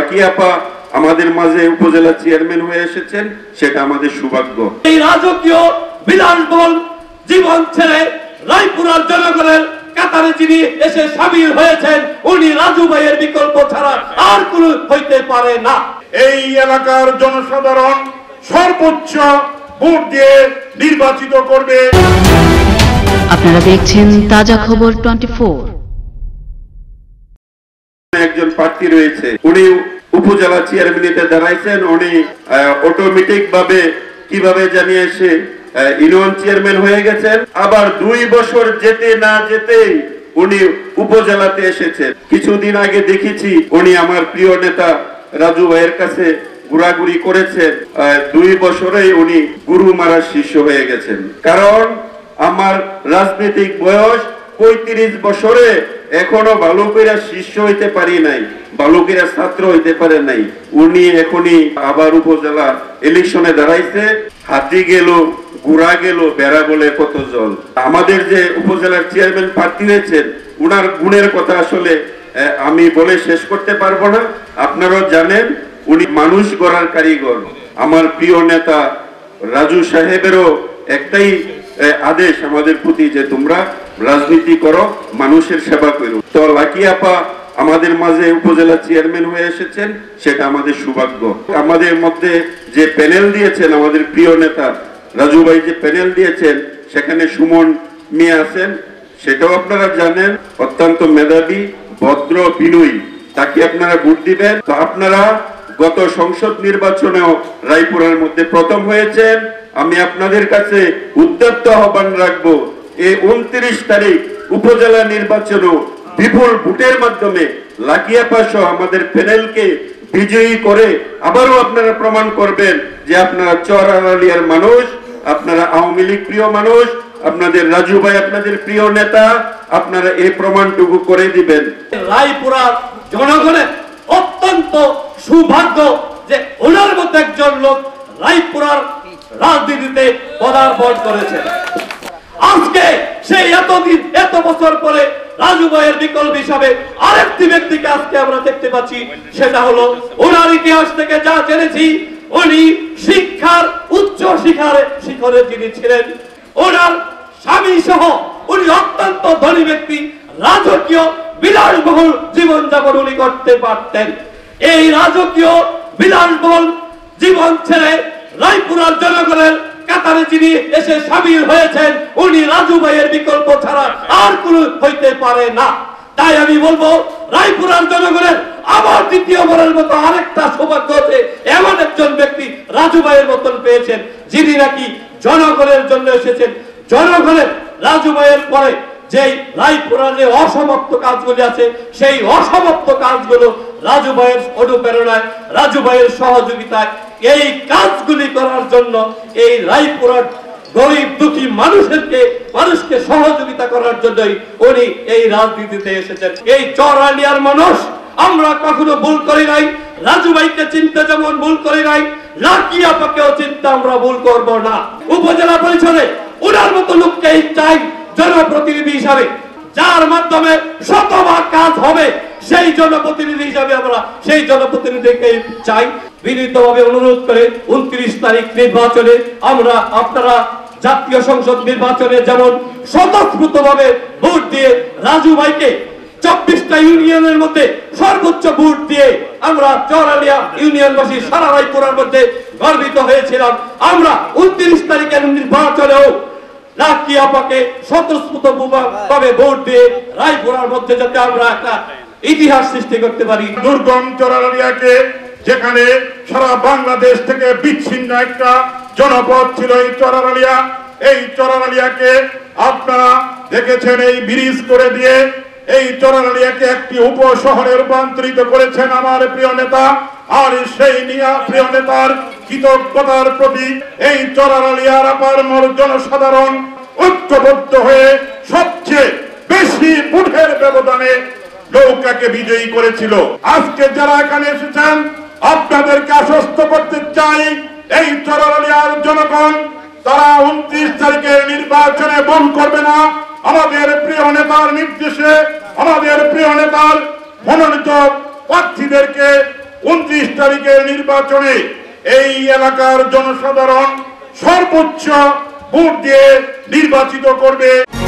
Lucky আপা আমাদের মাঝে উপজেলা চেয়ারম্যান হয়ে এসেছেন, সেটা আমাদের সৌভাগ্য। এই রাজকীয় বিলাসবহুল জীবন ছেড়ে রায়পুরার জনগণের কাতারে যিনি এসে সামিল হয়েছেন, উনি রাজু ভাইয়ের বিকল্প ছাড়া আর কোনো হইতে পারে না। এই এলাকার জনসাধারণ সর্বোচ্চ ভোট দিয়ে নির্বাচিত করবে। আপনারা দেখছেন তাজা খবর 24। একজন প্রার্থী রয়েছে, উনি উপজেলা চেয়ারম্যানে দাঁড়াইছেন। উনি অটোমেটিক ভাবে কিভাবে জানিয়ে এসে ইউনিয়ন চেয়ারম্যান হয়ে গেছেন। আবার 2 বছর যেতে না যেতেই উনি উপজেলাতে এসেছেন। কিছুদিন আগে দেখেছি উনি আমার প্রিয় নেতা রাজু ভাইয়ের কাছে ঘোরাঘুরি করেছেন। 2 বছরেই উনি গুরু মারার শিষ্য হয়ে গেছেন। কারণ আমার রাজনৈতিক বয়স 35 বছরে এখনো ভালো করে শিষ্য হইতে পারি নাই, ভালো করে ছাত্র হইতে পারে নাই। উনি এখনই আবার উপজেলা ইলেকশনে দাঁড়াইছে। হাতি গেল, ঘোড়া গেল, বেড়া বলে কত জল। আমাদের যে উপজেলার চেয়ারম্যান প্রার্থী হয়েছেন, উনার গুণের কথা আসলে আমি বলে শেষ করতে পারবো না। আপনারাও জানেন উনি মানুষ গড়ার কারিগর। আমার প্রিয় নেতা রাজু সাহেবেরও একটাই আদেশ আমাদের প্রতি, যে তোমরা রাজনীতি করো, মানুষের সেবা করো। তো লাকি আপা আমাদের মাঝে উপজেলা চেয়ারম্যান হয়ে এসেছেন, সেটা আমাদের সৌভাগ্য। আমাদের মধ্যে যে প্যানেল দিয়েছেন আমাদের প্রিয় নেতা রাজু ভাই, যে প্যানেল দিয়েছেন সেখানে সুমন মিয়া আছেন, সেটাও আপনারা জানেন। অত্যন্ত মেধাবী, ভদ্র, বিনয়ী, তাকে আপনারা ভোট দিবেন। তো আপনারা গত সংসদ নির্বাচনেও রায়পুরের মধ্যে প্রথম হয়েছেন। আমি আপনাদের কাছে উদ্যত আহ্বান রাখবো, এই 29 তারিখ উপজেলা নির্বাচনও বিপুল ভোটের মাধ্যমে লাকি আপা সহ আমাদের প্যানেলকে বিজয়ী করে আবারও আপনারা প্রমাণ করবেন যে আপনারা চরারলিয়ার মানুষ, আপনারা আওয়ামী লীগ প্রিয় মানুষ, আপনাদের রাজু ভাই আপনাদের প্রিয় নেতা। আপনারা এই প্রমাণটুকু করে দিবেন। রায়পুরা জনগণের অত্যন্ত সৌভাগ্য যে ওনার মতো একজন লোক রায়পুরার রাজনীতিতে পদার্পণ করেছে। আজকে সেই এত বছর পরে রাজু ভাইয়ের বিকল্প হিসাবে আরেকটি ব্যক্তিকে আজকে আমরা দেখতে পাচ্ছি। সেটা হলো ওনার ইতিহাস থেকে যা জেনেছি, উনি শিক্ষার উচ্চ শিখরে যিনি ছিলেন, ওনার স্বামী সহ উনি অত্যন্ত ধনী ব্যক্তি। রাজকীয় বিলাসবহুল জীবনযাপন উনি করতে পারতেন। এই রাজকীয় বিলাসবহুল জীবন ছেড়ে রায়পুরার জনগণের কাতারে যিনি এসে সামিল হয়েছেন, উনি রাজু ভাইয়ের বিকল্প ছাড়া আর কোনো হইতে পারে না। তাই আমি বলবো রায়পুরার জনগণের আবার দ্বিতীয়বারের মতো আরেকটা সৌভাগ্য হচ্ছে এমন একজন ব্যক্তি রাজু ভাইয়ের মতন পেয়েছেন, যিনি নাকি জনগণের জন্য এসেছেন। জনগণের রাজু ভাইয়ের পরে যে রায়পুরার যে অসমাপ্ত কাজগুলি আছে, সেই অসমাপ্ত কাজগুলো রাজু ভাইয়ের অনুপ্রেরণায়, রাজু ভাইয়ের সহযোগিতায় এই কাজগুলি করার জন্য এই রায়পুরার গরিব দুঃখী মানুষকে সহযোগিতা করার জন্যই উনি এই রাজনীতিতে এসেছেন। এই চরালিয়ার মানুষ আমরা কখনো ভুল করি নাই। রাজু ভাইকে চিনতে যেমন ভুল করি নাই, লাকি আপাকেও চিনতে আমরা ভুল করব না। উপজেলা পরিষদে ওনার মতো লোককেই চাই জনপ্রতিনিধি হিসাবে, যার মাধ্যমে শতভাগ কাজ হবে। সেই জনপ্রতিনিধি হিসাবে আমরা সেই জনপ্রতিনিধিকে চাই। বিনীতভাবে অনুরোধ করে 29 তারিখ নির্বাচনে আপনারা জাতীয় সংসদ নির্বাচনে যেমন স্বতঃস্ফূর্তভাবে ভোট দিয়ে রাজু ভাইকে 24টা ইউনিয়নের মধ্যে সর্বোচ্চ ভোট দিয়ে আমরা চরালিয়া ইউনিয়নবাসী সারা রায়পুরার মধ্যে গর্বিত হয়েছিলাম। আমরা 29 তারিখের নির্বাচনেও লাকি আপাকে স্বতঃস্ফূর্তভাবে ভোট দিয়ে রায়পুরার মধ্যে যাতে আমরা একটা ইতিহাস সৃষ্টি করতে পারি। দুর্গম চরালিয়াকে, যেখানে সারা বাংলাদেশ থেকে বিচ্ছিন্ন একটা জনপদ ছিল এই চরালিয়া, এই চরালিয়াকে আপনারা দেখেছেন এই ব্রিজ করে দিয়ে এই চরালিয়াকে একটি উপশহরে রূপান্তরিত করেছেন আমার প্রিয় নেতা। আর সেই প্রিয় নেতার কৃতজ্ঞতার প্রতি এই চরালিয়ার আপার জনসাধারণ ঐক্যবদ্ধ হয়ে সবচেয়ে বেশি ভোটের ব্যবধানে নৌকাকে বিজয়ী করেছিল। আজকে যারা এখানে এসেছেন আপনাদেরকে আশ্বস্ত করতে চাই, এই চরালিয়ার জনগণ তারা 29 তারিখের নির্বাচনে বন্ধ করবে না। আমাদের প্রিয় নেতার নির্দেশে, আমাদের প্রিয় নেতার মনোনীত প্রার্থীদেরকে 29 তারিখের নির্বাচনে এই এলাকার জনসাধারণ সর্বোচ্চ ভোট দিয়ে নির্বাচিত করবে।